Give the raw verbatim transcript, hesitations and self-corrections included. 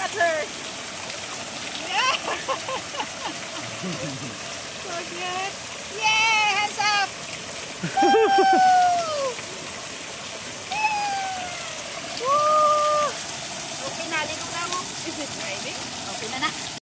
at her. Yeah. So cute. Yay! Hands up! Woo! Woo! Okay na, ligo na mo. Is it raining? Okay na na.